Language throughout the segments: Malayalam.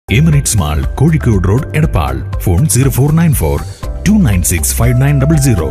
Emirates Mall, Kozhikode Road, Edappal. Phone 0494-296-5900,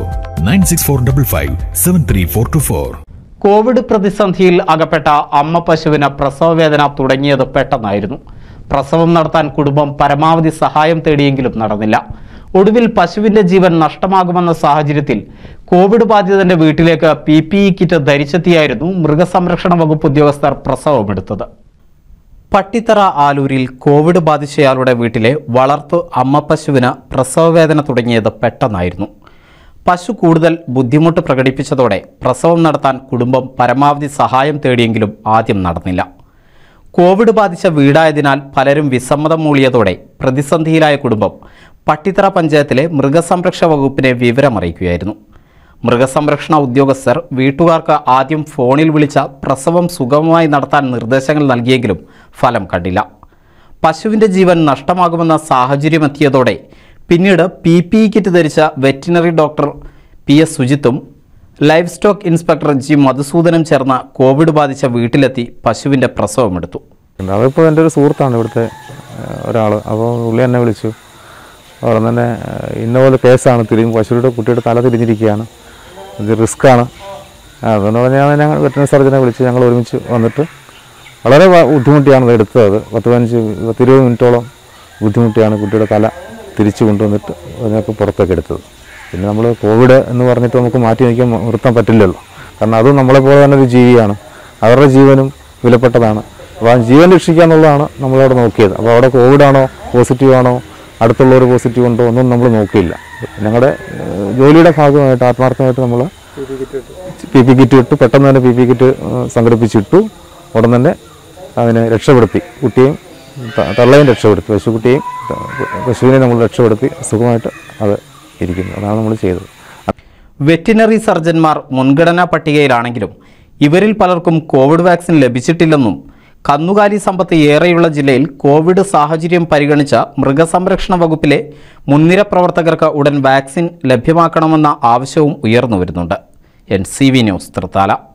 96455-73424. COVID പ്രതിസന്ധിയിൽ അകപ്പെട്ട അമ്മ പശുവിന് പ്രസവവേദന തുടങ്ങിയത് പെട്ടെന്നായിരുന്നു. പ്രസവം നടത്താൻ കുടുംബം പരമാവധി സഹായം തേടിയെങ്കിലും നടന്നില്ല. ഒടുവിൽ പശുവിന്റെ ജീവൻ നഷ്ടമാകുമെന്ന സാഹചര്യത്തിൽ കോവിഡ് ബാധിതന്റെ വീട്ടിലേക്ക് PPE കിറ്റ് ധരിച്ചെത്തിയായിരുന്നു മൃഗസംരക്ഷണ വകുപ്പ് ഉദ്യോഗസ്ഥർ പ്രസവമെടുത്തത്. പട്ടിത്തറ ആലൂരിൽ കോവിഡ് ബാധിച്ചയാളുടെ വീട്ടിലെ വളർത്തു അമ്മ പശുവിന് പ്രസവവേദന തുടങ്ങിയത് പെട്ടെന്നായിരുന്നു. പശു കൂടുതൽ ബുദ്ധിമുട്ട് പ്രകടിപ്പിച്ചതോടെ പ്രസവം നടത്താൻ കുടുംബം പരമാവധി സഹായം തേടിയെങ്കിലും ആദ്യം നടന്നില്ല. കോവിഡ് ബാധിച്ച വീടായതിനാൽ പലരും വിസമ്മതം മൂളിയതോടെ പ്രതിസന്ധിയിലായ കുടുംബം പട്ടിത്തറ പഞ്ചായത്തിലെ മൃഗസംരക്ഷണ വകുപ്പിനെ വിവരമറിയിക്കുകയായിരുന്നു. മൃഗസംരക്ഷണ ഉദ്യോഗസ്ഥർ വീട്ടുകാർക്ക് ആദ്യം ഫോണിൽ വിളിച്ച പ്രസവം സുഗമമായി നടത്താൻ നിർദ്ദേശങ്ങൾ നൽകിയെങ്കിലും ഫലം കണ്ടില്ല. പശുവിൻ്റെ ജീവൻ നഷ്ടമാകുമെന്ന സാഹചര്യമെത്തിയതോടെ പിന്നീട് PPE കിറ്റ് ധരിച്ച വെറ്റിനറി ഡോക്ടർ PS സുജിത്തും ലൈഫ് സ്റ്റോക്ക് ഇൻസ്പെക്ടർ G മധുസൂദനും ചേർന്ന കോവിഡ് ബാധിച്ച വീട്ടിലെത്തി പശുവിൻ്റെ പ്രസവമെടുത്തു. അതിപ്പോൾ എൻ്റെ ഒരു സുഹൃത്താണ് ഇവിടുത്തെ ഒരാൾ. അപ്പോൾ പുള്ളി എന്നെ വിളിച്ചു. അവിടെ തന്നെ ഇന്നപോലെ കേസാണ്, പശുവിൻ്റെ കുട്ടിയുടെ തല തിരിഞ്ഞിരിക്കുകയാണ്, ഇത് റിസ്ക്കാണ്. അതുകൊണ്ട് പറഞ്ഞാൽ ഞങ്ങൾ വെറ്ററിനറി സർജനെ വിളിച്ച് ഞങ്ങൾ ഒരുമിച്ച് വന്നിട്ട് വളരെ ബുദ്ധിമുട്ടിയാണ് ഇത് എടുത്തത്. 10-20 മിനിറ്റോളം ബുദ്ധിമുട്ടിയാണ് കുട്ടിയുടെ തല തിരിച്ചു കൊണ്ടുവന്നിട്ട് അതിനൊക്കെ പുറത്തൊക്കെ എടുത്തത്. പിന്നെ നമ്മൾ കോവിഡ് എന്ന് പറഞ്ഞിട്ട് നമുക്ക് മാറ്റി നിർത്താൻ പറ്റില്ലല്ലോ. കാരണം അതും നമ്മളെപ്പോലെ തന്നെ ഒരു ജീവിയാണ്, അവരുടെ ജീവനും വിലപ്പെട്ടതാണ്. അപ്പോൾ ആ ജീവൻ രക്ഷിക്കുക എന്നുള്ളതാണ് നമ്മളവിടെ നോക്കിയത്. അപ്പോൾ അവിടെ കോവിഡാണോ പോസിറ്റീവാണോ അടുത്തുള്ളവർ പോസിറ്റീവ് ഉണ്ടോ ഒന്നും നമ്മൾ നോക്കിയില്ല. ഞങ്ങളുടെ ജോലിയുടെ ഭാഗമായിട്ട് ആത്മാർത്ഥമായിട്ട് നമ്മൾ PPE കിറ്റ് ഇട്ടു. പെട്ടെന്ന് തന്നെ PPE കിറ്റ് സംഘടിപ്പിച്ചിട്ടു. ഉടൻ തന്നെ അതിനെ രക്ഷപ്പെടുത്തി. കുട്ടിയെയും തള്ളയും രക്ഷപ്പെടുത്തി, പശുവിനെ നമ്മൾ രക്ഷപ്പെടുത്തി സുഖമായിട്ട് അത് ഇരിക്കുന്നു. അതാണ് നമ്മൾ ചെയ്തത്. വെറ്റിനറി സർജന്മാർ മുൻഗണനാ പട്ടികയിലാണെങ്കിലും ഇവരിൽ പലർക്കും കോവിഡ് വാക്സിൻ ലഭിച്ചിട്ടില്ലെന്നും കന്നുകാലി സമ്പത്ത് ഏറെയുള്ള ജില്ലയിൽ കോവിഡ് സാഹചര്യം പരിഗണിച്ച മൃഗസംരക്ഷണ വകുപ്പിലെ മുൻനിര പ്രവർത്തകർക്ക് ഉടൻ വാക്സിൻ ലഭ്യമാക്കണമെന്ന ആവശ്യവും ഉയർന്നു വരുന്നുണ്ട്. NCV news, Thrithala.